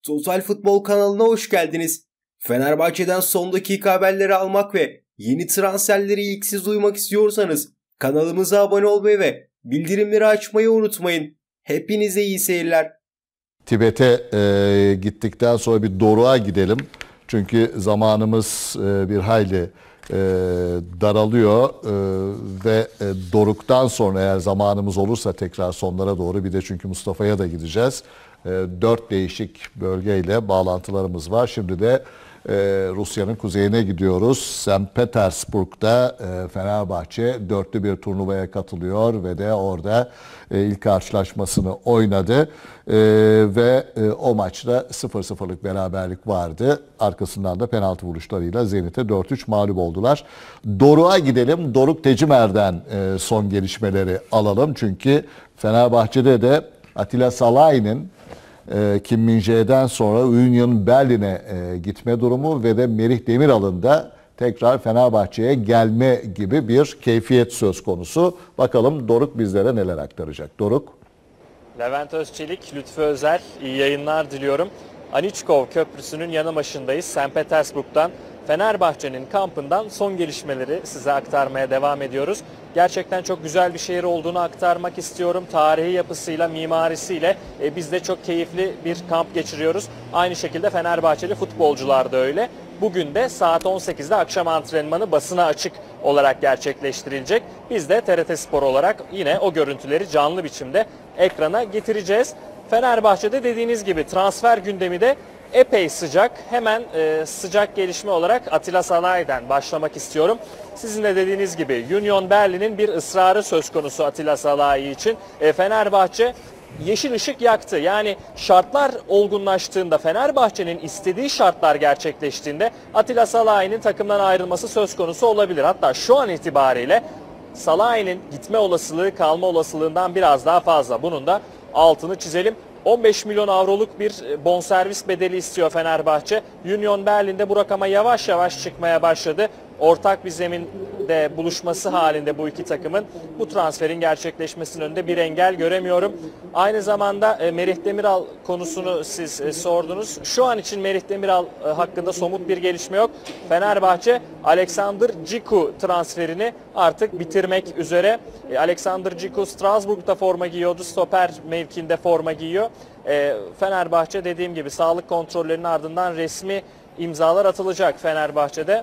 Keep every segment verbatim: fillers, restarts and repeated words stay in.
Total Futbol kanalına hoş geldiniz. Fenerbahçe'den son dakika haberleri almak ve yeni transferleri ilk siz duymak istiyorsanız kanalımıza abone olmayı ve bildirimleri açmayı unutmayın. Hepinize iyi seyirler. Tibet'e e, gittikten sonra bir Doruk'a gidelim. Çünkü zamanımız e, bir hayli e, daralıyor e, ve e, Doruk'tan sonra eğer zamanımız olursa tekrar sonlara doğru bir de çünkü Mustafa'ya da gideceğiz. E, dört değişik bölgeyle bağlantılarımız var. Şimdi de e, Rusya'nın kuzeyine gidiyoruz. Sankt Petersburg'da e, Fenerbahçe dörtlü bir turnuvaya katılıyor ve de orada e, ilk karşılaşmasını oynadı. E, ve e, o maçta sıfır sıfırlık beraberlik vardı. Arkasından da penaltı vuruşlarıyla Zenit'e dört üç mağlup oldular. Doruk'a gidelim. Doruk Tecimer'den e, son gelişmeleri alalım. Çünkü Fenerbahçe'de de Attila Szalai'nin e, Kim Min-jae'den sonra Union Berlin'e e, gitme durumu ve de Merih Demiral'ın da tekrar Fenerbahçe'ye gelme gibi bir keyfiyet söz konusu. Bakalım Doruk bizlere neler aktaracak. Doruk. Levent Özçelik, Lütfü Özel, iyi yayınlar diliyorum. Aniçkov Köprüsü'nün yanı başındayız. Sankt Petersburg'dan, Fenerbahçe'nin kampından son gelişmeleri size aktarmaya devam ediyoruz. Gerçekten çok güzel bir şehir olduğunu aktarmak istiyorum. Tarihi yapısıyla, mimarisiyle e, biz de çok keyifli bir kamp geçiriyoruz. Aynı şekilde Fenerbahçeli futbolcular da öyle. Bugün de saat on sekizde akşam antrenmanı basına açık olarak gerçekleştirilecek. Biz de T R T Spor olarak yine o görüntüleri canlı biçimde ekrana getireceğiz. Fenerbahçe'de dediğiniz gibi transfer gündemi de epey sıcak. Hemen e, sıcak gelişme olarak Attila Szalai'den başlamak istiyorum. Sizin de dediğiniz gibi Union Berlin'in bir ısrarı söz konusu Attila Szalai için. E, Fenerbahçe yeşil ışık yaktı. Yani şartlar olgunlaştığında, Fenerbahçe'nin istediği şartlar gerçekleştiğinde Attila Szalai'nin takımdan ayrılması söz konusu olabilir. Hatta şu an itibariyle Szalai'nin gitme olasılığı kalma olasılığından biraz daha fazla. Bunun da altını çizelim. on beş milyon avroluk bir bonservis bedeli istiyor Fenerbahçe. Union Berlin'de bu rakama yavaş yavaş çıkmaya başladı. Ortak bir zeminde buluşması halinde bu iki takımın bu transferin gerçekleşmesinin önünde bir engel göremiyorum. Aynı zamanda e, Merih Demiral konusunu siz e, sordunuz. Şu an için Merih Demiral e, hakkında somut bir gelişme yok. Fenerbahçe Alexander Ciku transferini artık bitirmek üzere. E, Alexander Ciku Strasbourg'da forma giyiyordu. Stoper mevkinde forma giyiyor. E, Fenerbahçe dediğim gibi sağlık kontrollerinin ardından resmi imzalar atılacak Fenerbahçe'de.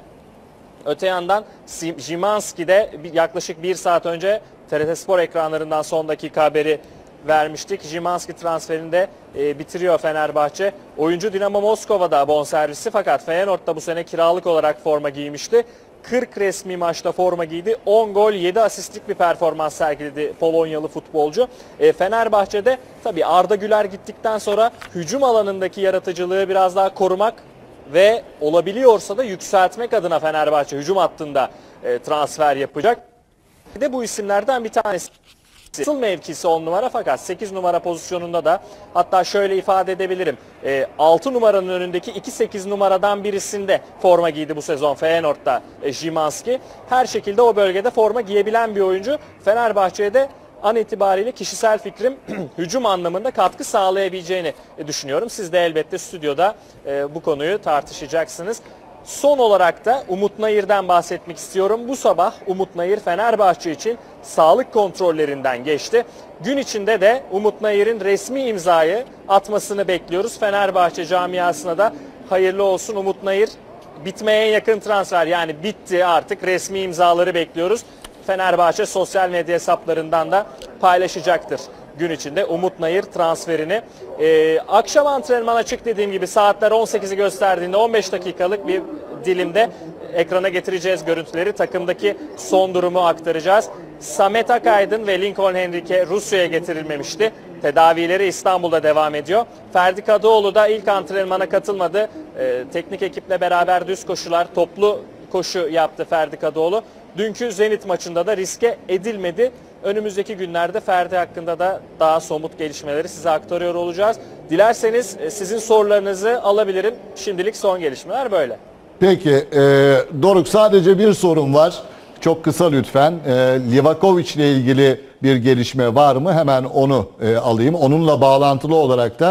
Öte yandan Szymański'de yaklaşık bir saat önce T R T Spor ekranlarından son dakika haberi vermiştik. Szymański transferinde e, bitiriyor Fenerbahçe. Oyuncu Dinamo Moskova'da bonservisi fakat Feyenoord'da bu sene kiralık olarak forma giymişti. kırk resmi maçta forma giydi. on gol yedi asistlik bir performans sergiledi Polonyalı futbolcu. E, Fenerbahçe'de tabii Arda Güler gittikten sonra hücum alanındaki yaratıcılığı biraz daha korumak ve olabiliyorsa da yükseltmek adına Fenerbahçe hücum hattında e, transfer yapacak. Bir de bu isimlerden bir tanesi. Asıl mevkisi on numara fakat sekiz numara pozisyonunda da hatta şöyle ifade edebilirim. E, altı numaranın önündeki iki sekiz numaradan birisinde forma giydi bu sezon Feyenoord'da e, Szymański. Her şekilde o bölgede forma giyebilen bir oyuncu. Fenerbahçe'de an itibariyle kişisel fikrim hücum anlamında katkı sağlayabileceğini düşünüyorum. Siz de elbette stüdyoda e, bu konuyu tartışacaksınız. Son olarak da Umut Nayır'dan bahsetmek istiyorum. Bu sabah Umut Nayır Fenerbahçe için sağlık kontrollerinden geçti. Gün içinde de Umut Nayır'ın resmi imzayı atmasını bekliyoruz. Fenerbahçe camiasına da hayırlı olsun. Umut Nayır bitmeye yakın transfer, yani bitti, artık resmi imzaları bekliyoruz. Fenerbahçe sosyal medya hesaplarından da paylaşacaktır gün içinde Umut Nayır transferini. Ee, akşam antrenman açık, dediğim gibi saatler on sekizi gösterdiğinde on beş dakikalık bir dilimde ekrana getireceğiz görüntüleri. Takımdaki son durumu aktaracağız. Samet Akaydın ve Lincoln Henrique Rusya'ya getirilmemişti. Tedavileri İstanbul'da devam ediyor. Ferdi Kadıoğlu da ilk antrenmana katılmadı. Ee, teknik ekiple beraber düz koşular, toplu koşu yaptı Ferdi Kadıoğlu. Dünkü Zenit maçında da riske edilmedi. Önümüzdeki günlerde Ferdi hakkında da daha somut gelişmeleri size aktarıyor olacağız. Dilerseniz sizin sorularınızı alabilirim. Şimdilik son gelişmeler böyle. Peki e, Doruk, sadece bir sorum var. Çok kısa lütfen. E, Livakovic ile ilgili bir gelişme var mı? Hemen onu e, alayım. Onunla bağlantılı olarak da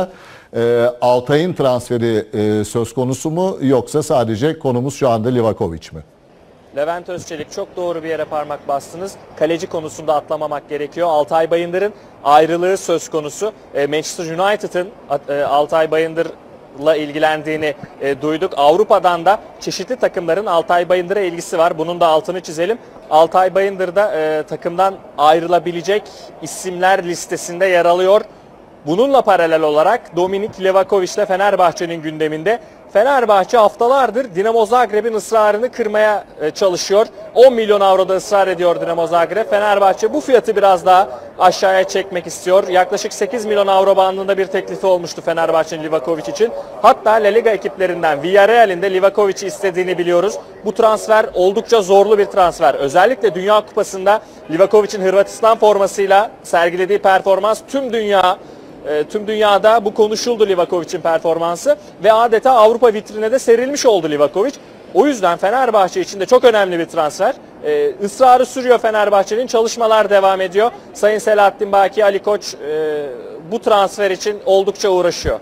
e, Altay'ın transferi e, söz konusu mu yoksa sadece konumuz şu anda Livakovic mi? Levent Özçelik, çok doğru bir yere parmak bastınız. Kaleci konusunda atlamamak gerekiyor. Altay Bayındır'ın ayrılığı söz konusu. Manchester United'ın Altay Bayındır'la ilgilendiğini duyduk. Avrupa'dan da çeşitli takımların Altay Bayındır'a ilgisi var. Bunun da altını çizelim. Altay Bayındır da takımdan ayrılabilecek isimler listesinde yer alıyor. Bununla paralel olarak Dominik Livakovic de Fenerbahçe'nin gündeminde. Fenerbahçe haftalardır Dinamo Zagreb'in ısrarını kırmaya çalışıyor. on milyon avroda ısrar ediyor Dinamo Zagreb. Fenerbahçe bu fiyatı biraz daha aşağıya çekmek istiyor. Yaklaşık sekiz milyon avro bandında bir teklifi olmuştu Fenerbahçe'nin Livakovic için. Hatta La Liga ekiplerinden Villarreal'in de Livakovic'i istediğini biliyoruz. Bu transfer oldukça zorlu bir transfer. Özellikle Dünya Kupası'nda Livakovic'in Hırvatistan formasıyla sergilediği performans tüm dünya Tüm dünyada bu konuşuldu, Livakovic'in performansı ve adeta Avrupa vitrine de serilmiş oldu Livakovic. O yüzden Fenerbahçe için de çok önemli bir transfer. Ee, ısrarı sürüyor Fenerbahçe'nin, çalışmalar devam ediyor. Sayın Selahattin Baki, Ali Koç e, bu transfer için oldukça uğraşıyor.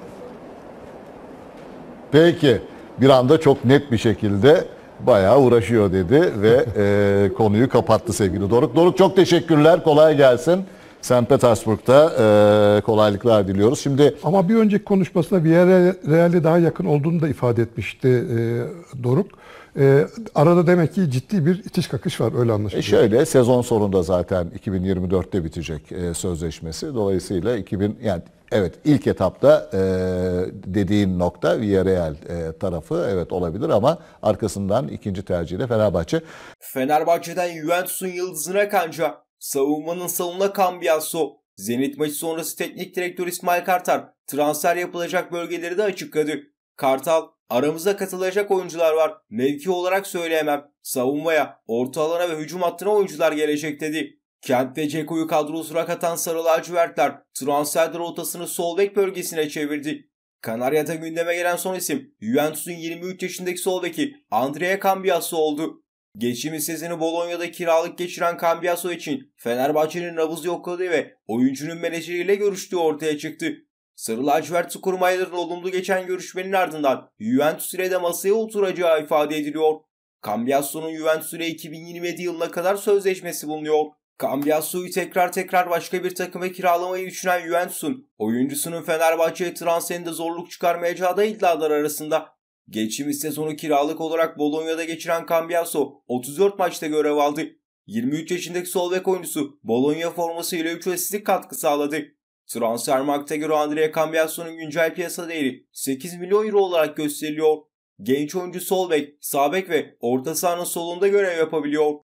Peki, bir anda çok net bir şekilde bayağı uğraşıyor dedi ve e, konuyu kapattı sevgili Doruk. Doruk, çok teşekkürler, kolay gelsin. Sankt Petersburg'da e, kolaylıklar diliyoruz. Şimdi ama bir önceki konuşmasında Villarreal'e daha yakın olduğunu da ifade etmişti e, Doruk. E, arada demek ki ciddi bir itiş kakış var, öyle anlaşılıyor. E şöyle, sezon sonunda zaten iki bin yirmi dörtte bitecek e, sözleşmesi. Dolayısıyla iki bin yani evet ilk etapta e, dediğin nokta Villarreal e, tarafı evet olabilir ama arkasından ikinci tercihi de Fenerbahçe. Fenerbahçe'den Juventus'un yıldızına kanca, savunmanın salonuna Cambiasso, Zenit maçı sonrası teknik direktör İsmail Kartal transfer yapılacak bölgeleri de açıkladı. Kartal, aramıza katılacak oyuncular var, mevki olarak söyleyemem, savunmaya, orta alana ve hücum hattına oyuncular gelecek dedi. Kent ve Ceko'yu kadrosuna katan Sarı Lacivertler transfer rotasını sol bek bölgesine çevirdi. Kanarya'da gündeme gelen son isim Juventus'un yirmi üç yaşındaki sol beki Andrea Cambiasso oldu. Geçtiğimiz sezonu Bolonya'da kiralık geçiren Cambiasso için Fenerbahçe'nin nabız yokladığı ve oyuncunun menajeriyle görüştüğü ortaya çıktı. Sarı lacivert kurmayların olumlu geçen görüşmenin ardından Juventus ile de masaya oturacağı ifade ediliyor. Cambiasso'nun Juventus ile iki bin yirmi yedi yılına kadar sözleşmesi bulunuyor. Cambiasso'yu tekrar tekrar başka bir takıma kiralamayı düşünen Juventus'un oyuncusunun Fenerbahçe'ye transferinde zorluk çıkarmayacağı da iddialar arasında. Geçtiğimiz sezonu kiralık olarak Bolonya'da geçiren Cambiasso otuz dört maçta görev aldı. yirmi üç yaşındaki sol bek oyuncusu Bologna formasıyla üç asistlik katkı sağladı. Transfermarkt'a göre Andrea Cambiasso'nun güncel piyasa değeri sekiz milyon euro olarak gösteriliyor. Genç oyuncu sol bek, sağ bek ve orta sahanın solunda görev yapabiliyor.